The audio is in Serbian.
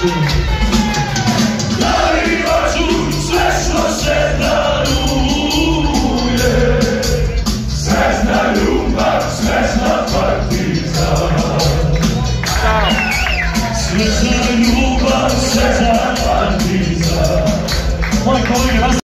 Nalivat ću sve što se daruje, srećna ljubav, srećna partizan. Srećna ljubav, srećna partizan.